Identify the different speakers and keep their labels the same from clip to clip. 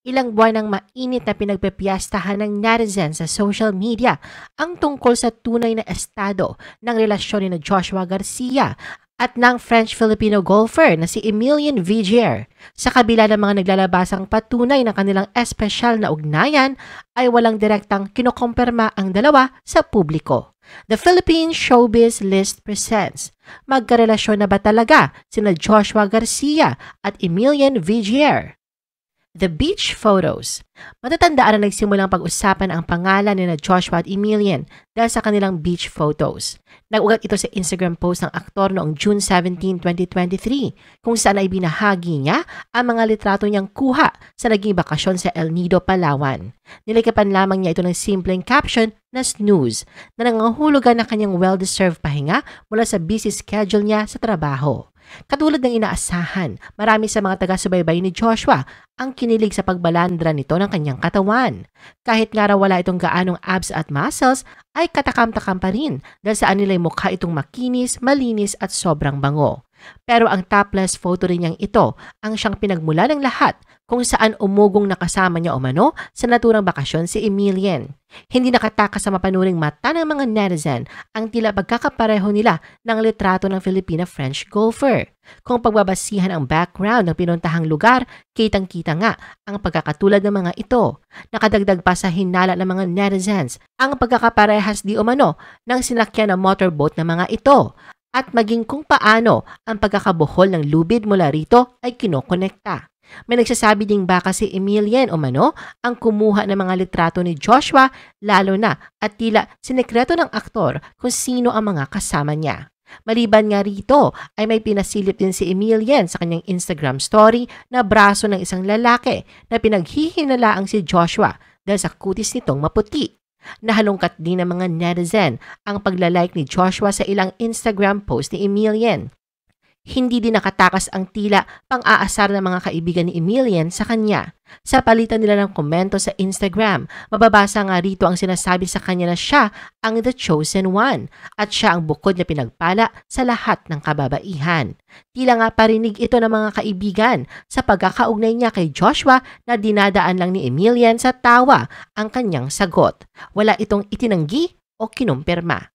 Speaker 1: Ilang buwan ng mainit na pinagpepiyastahan ng netizens sa social media ang tungkol sa tunay na estado ng relasyon ni na Joshua Garcia at ng French-Filipino golfer na si Emilian Vigier. Sa kabila ng mga naglalabasang patunay ng kanilang espesyal na ugnayan, ay walang direktang kinokompirma ang dalawa sa publiko. The Philippine Showbiz List presents, magkarelasyon na ba talaga sina Joshua Garcia at Emilian Vigier? The beach photos. Matatandaan na nagsimulang pag-usapan ang pangalan ni na Joshua at Emilian dahil sa kanilang beach photos. Nag-ugat ito sa Instagram post ng aktor noong June 17, 2023 kung saan ay binahagi niya ang mga litrato niyang kuha sa naging bakasyon sa El Nido, Palawan. Nilikapan lamang niya ito ng simpleng caption na snooze na nangangahulugan ng kanyang well-deserved pahinga mula sa busy schedule niya sa trabaho. Katulad ng inaasahan, marami sa mga taga-subaybay ni Joshua ang kinilig sa pagbalandra nito ng kanyang katawan. Kahit nga raw wala itong gaanong abs at muscles, ay katakam-takam pa rin dahil saan nila'y mukha itong makinis, malinis at sobrang bango. Pero ang topless photo rin niyang ito ang siyang pinagmula ng lahat kung saan umugong nakasama niya umano sa naturang bakasyon si Emilian. Hindi nakatakas sa mapanuring mata ng mga netizen ang tila pagkakapareho nila ng litrato ng Filipina-French golfer. Kung pagbabasihan ang background ng pinuntahang lugar, kitang-kita nga ang pagkakatulad ng mga ito. Nakadagdag pa sa hinala ng mga netizens ang pagkakaparehas di umano ng sinakyan na motorboat ng mga ito. At maging kung paano ang pagkakabuhol ng lubid mula rito ay kinokonekta. May nagsasabi ding baka si Emilian umano ang kumuha ng mga litrato ni Joshua lalo na at tila sinekreto ng aktor kung sino ang mga kasama niya. Maliban nga rito ay may pinasilip din si Emilian sa kanyang Instagram story na braso ng isang lalaki na pinaghihinalaang si Joshua dahil sa kutis nitong maputi. Nahalungkat din ng mga netizen ang paglalike ni Joshua sa ilang Instagram post ni Emilian. Hindi din nakatakas ang tila pang-aasar ng mga kaibigan ni Emilian sa kanya. Sa palitan nila ng komento sa Instagram, mababasa nga rito ang sinasabi sa kanya na siya ang the chosen one at siya ang bukod na pinagpala sa lahat ng kababaihan. Tila nga parinig ito ng mga kaibigan sa pagkakaugnay niya kay Joshua na dinadaan lang ni Emilian sa tawa ang kanyang sagot. Wala itong itinanggi o kinumpirma.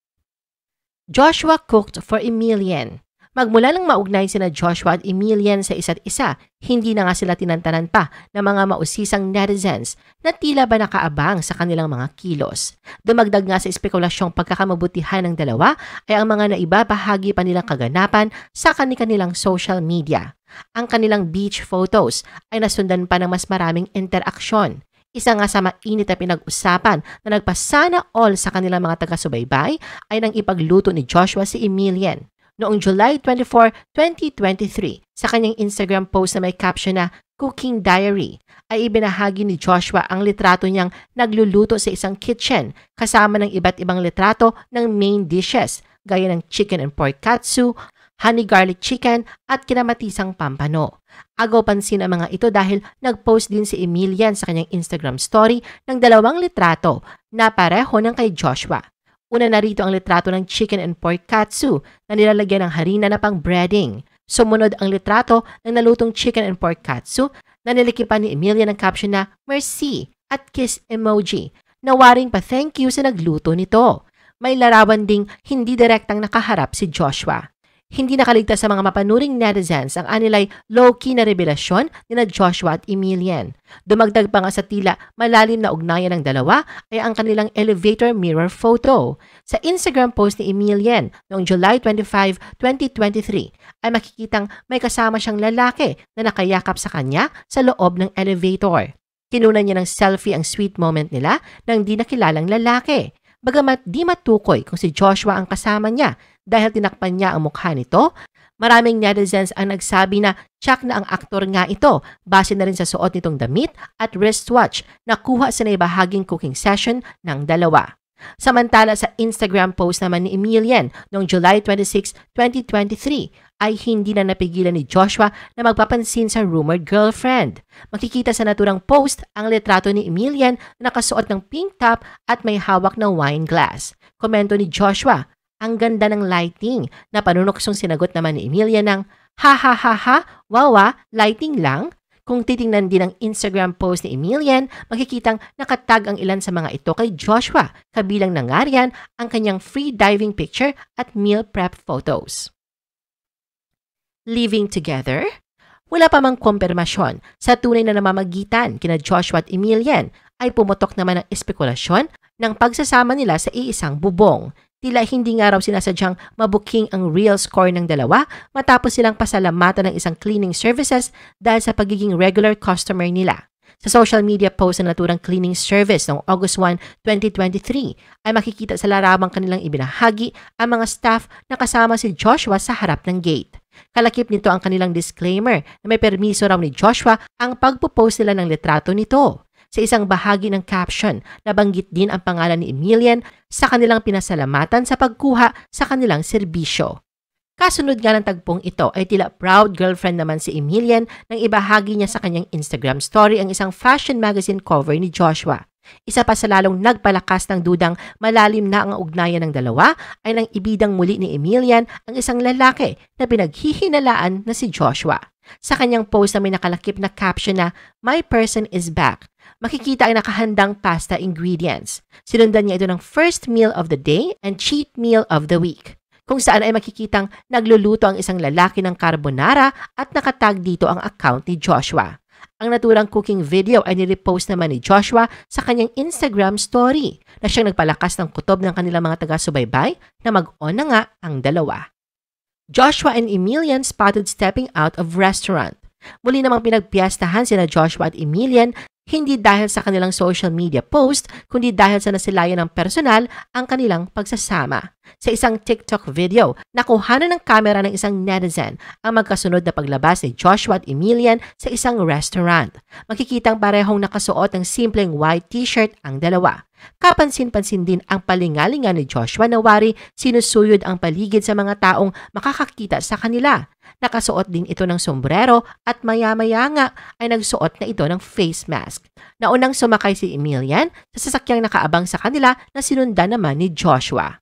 Speaker 1: Joshua cooked for Emilian. Magmula nang maugnay sina Joshua at Emilian sa isa't isa, hindi na nga sila tinantanan pa ng mga mausisang netizens na tila ba nakaabang sa kanilang mga kilos. Dumagdag nga sa espekulasyong pagkakamabutihan ng dalawa ay ang mga naibabahagi pa nilang kaganapan sa kanilang social media. Ang kanilang beach photos ay nasundan pa ng mas maraming interaksyon. Isa nga sa mainit na pinag-usapan na nagpasana all sa kanilang mga taga-subaybay ay nang ipagluto ni Joshua si Emilian. Noong July 24, 2023, sa kanyang Instagram post na may caption na Cooking Diary, ay ibinahagi ni Joshua ang litrato niyang nagluluto sa isang kitchen kasama ng iba't ibang litrato ng main dishes gaya ng chicken and pork katsu, honey garlic chicken at kinamatisang pampano. Agaw pansin ang mga ito dahil nag-post din si Emilian sa kanyang Instagram story ng dalawang litrato na pareho ng kay Joshua. Una na rito ang litrato ng chicken and pork katsu na nilalagyan ng harina na pang breading. Sumunod ang litrato ng nalutong chicken and pork katsu na nilikipan ni Emilian ng caption na Merci at kiss emoji na waring pa thank you sa nagluto nito. May larawan ding hindi direktang nakaharap si Joshua. Hindi nakaligtas sa mga mapanuring netizens ang anilay low-key na revelasyon ni na Joshua at Emilian. Dumagdag pa nga sa tila malalim na ugnayan ng dalawa ay ang kanilang elevator mirror photo. Sa Instagram post ni Emilian noong July 25, 2023 ay makikitang may kasama siyang lalaki na nakayakap sa kanya sa loob ng elevator. Kinunan niya ng selfie ang sweet moment nila ng di nakilalang lalaki. Bagamat di matukoy kung si Joshua ang kasama niya dahil tinakpan niya ang mukha nito, maraming netizens ang nagsabi na tsak na ang aktor nga ito base na rin sa suot nitong damit at wristwatch na kuha sa naibahaging cooking session ng dalawa. Samantala sa Instagram post naman ni Emilian noong July 26, 2023 ay hindi na napigilan ni Joshua na magpapansin sa rumored girlfriend. Makikita sa naturang post ang litrato ni Emilian na nakasuot ng pink top at may hawak na wine glass. Komento ni Joshua, ang ganda ng lighting na panunuksong sinagot naman ni Emilian ng ha ha ha ha, wawa, lighting lang. Kung titingnan din ang Instagram post ni Emilian, makikitang nakatag ang ilan sa mga ito kay Joshua, kabilang na nga riyan ang kanyang free diving picture at meal prep photos. Living together? Wala pa mang kumpirmasyon sa tunay na namamagitan kina Joshua at Emilian ay pumutok naman ang espekulasyon ng pagsasama nila sa iisang bubong. Tila hindi nga raw sinasadyang mabuking ang real score ng dalawa matapos silang pasalamatan ng isang cleaning services dahil sa pagiging regular customer nila. Sa social media post na naturang cleaning service noong August 1, 2023 ay makikita sa larawang kanilang ibinahagi ang mga staff na kasama si Joshua sa harap ng gate. Kalakip nito ang kanilang disclaimer na may permiso raw ni Joshua ang pagpo-post nila ng litrato nito. Sa isang bahagi ng caption, nabanggit din ang pangalan ni Emilian sa kanilang pinasalamatan sa pagkuha sa kanilang serbisyo. Kasunod nga ng tagpong ito ay tila proud girlfriend naman si Emilian nang ibahagi niya sa kanyang Instagram story ang isang fashion magazine cover ni Joshua. Isa pa sa lalong nagpalakas ng dudang malalim na ang ugnayan ng dalawa ay nang ibidang muli ni Emilian ang isang lalaki na pinaghihinalaan na si Joshua. Sa kanyang post na may nakalakip na caption na "My person is back", makikita ang nakahandang pasta ingredients. Sinundan niya ito ng first meal of the day and cheat meal of the week, kung saan ay makikitang nagluluto ang isang lalaki ng carbonara at nakatag dito ang account ni Joshua. Ang naturang cooking video ay nirepost naman ni Joshua sa kanyang Instagram story na siyang nagpalakas ng kutob ng kanilang mga taga-subaybay na mag-on na nga ang dalawa. Joshua and Emilian spotted stepping out of restaurant. Muli namang pinagpiyastahan sina Joshua at Emilian hindi dahil sa kanilang social media post, kundi dahil sa nasilayan ng personal ang kanilang pagsasama. Sa isang TikTok video, nakuhanan ng kamera ng isang netizen ang magkasunod na paglabas ni Joshua at Emilian sa isang restaurant. Makikitang parehong nakasuot ng simpleng white t-shirt ang dalawa. Kapansin-pansin din ang palingalingan ni Joshua na wari sinusuyod ang paligid sa mga taong makakakita sa kanila. Nakasuot din ito ng sombrero at maya-maya nga ay nagsuot na ito ng face mask. Naunang sumakay si Emilian sa sasakyang nakaabang sa kanila na sinundan naman ni Joshua.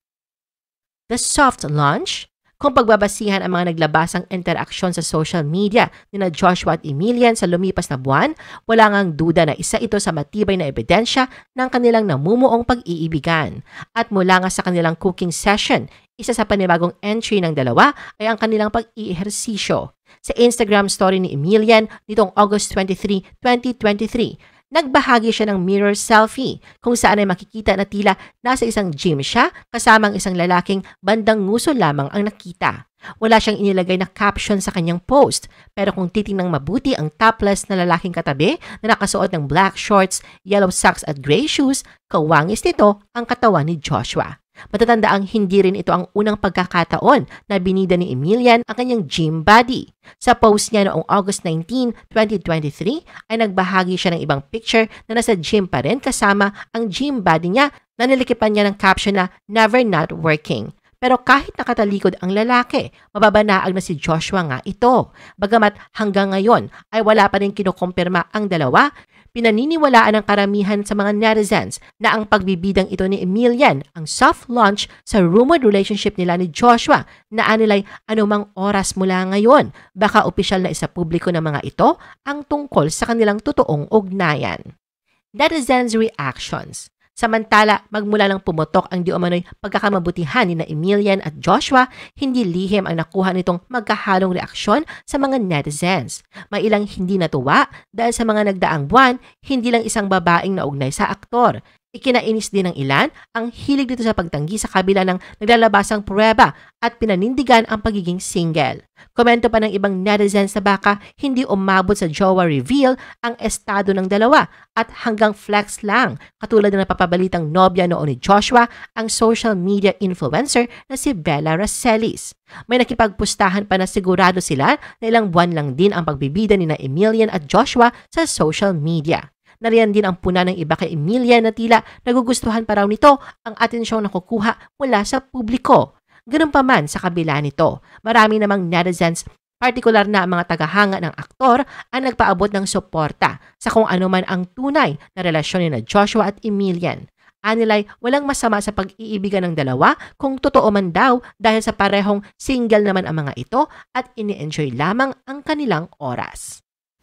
Speaker 1: The soft launch? Kung pagbabasihan ang mga naglabasang interaksyon sa social media ni na Joshua at Emilian sa lumipas na buwan, wala ngang duda na isa ito sa matibay na ebidensya ng kanilang namumuong pag-iibigan. At mula nga sa kanilang cooking session, isa sa panibagong entry ng dalawa ay ang kanilang pag-iihersisyo. Sa Instagram story ni Emilian nitong August 23, 2023, nagbahagi siya ng mirror selfie kung saan ay makikita na tila nasa isang gym siya kasama ang isang lalaking bandang nguso lamang ang nakita. Wala siyang inilagay na caption sa kanyang post, pero kung titinang mabuti ang topless na lalaking katabi na nakasuot ng black shorts, yellow socks at gray shoes, kawangis nito ang katawan ni Joshua. Matatandaang hindi rin ito ang unang pagkakataon na binida ni Emilian ang kanyang gym body. Sa post niya noong August 19, 2023 ay nagbahagi siya ng ibang picture na nasa gym pa rin kasama ang gym body niya na nilikipan niya ng caption na "Never Not Working". Pero kahit nakatalikod ang lalaki, mababanaag na si Joshua nga ito. Bagamat hanggang ngayon ay wala pa rin kinukumpirma ang dalawa, pinaniniwalaan ng karamihan sa mga netizens na ang pagbibidang ito ni Emilian ang soft launch sa rumored relationship nila ni Joshua na anilay anumang oras mula ngayon. Baka opisyal na isa publiko ng mga ito ang tungkol sa kanilang totoong ugnayan. Netizens' reactions. Samantala, magmula lang pumutok ang di umano'y pagkakamabutihan ni na Emilian at Joshua, hindi lihim ang nakuha nitong magkahalong reaksyon sa mga netizens. May ilang hindi natuwa dahil sa mga nagdaang buwan, hindi lang isang babaeng naugnay sa aktor. Ikinainis din ng ilan ang hilig dito sa pagtanggi sa kabila ng naglalabasang pruweba at pinanindigan ang pagiging single. Komento pa ng ibang netizens na baka hindi umabot sa jowa reveal ang estado ng dalawa at hanggang flex lang, katulad ng napapabalitang nobya noon ni Joshua ang social media influencer na si Bella Rosselis. May nakipagpustahan pa na sigurado sila na ilang buwan lang din ang pagbibida ni na Emilian at Joshua sa social media. Nariyan din ang puna ng iba kay Emilian na tila nagugustuhan pa raw nito ang atensyong nakukuha mula sa publiko. Ganun pa man sa kabila nito, marami namang netizens, partikular na ang mga tagahanga ng aktor, ang nagpaabot ng suporta sa kung ano man ang tunay na relasyon ni na Joshua at Emilian. Anilay, walang masama sa pag-iibigan ng dalawa kung totoo man daw dahil sa parehong single naman ang mga ito at ini-enjoy lamang ang kanilang oras.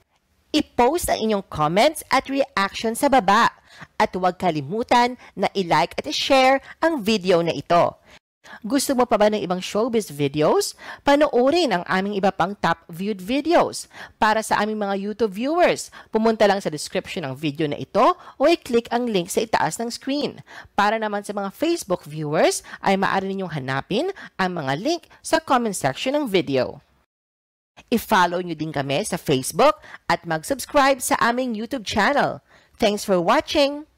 Speaker 1: I-post ang inyong comments at reaction sa baba. At huwag kalimutan na i-like at i-share ang video na ito. Gusto mo pa ba ng ibang showbiz videos? Panoorin ang aming iba pang top viewed videos. Para sa aming mga YouTube viewers, pumunta lang sa description ng video na ito o i-click ang link sa itaas ng screen. Para naman sa mga Facebook viewers, ay maaari ninyong hanapin ang mga link sa comment section ng video. I-follow nyo din kami sa Facebook at mag-subscribe sa aming YouTube channel. Thanks for watching!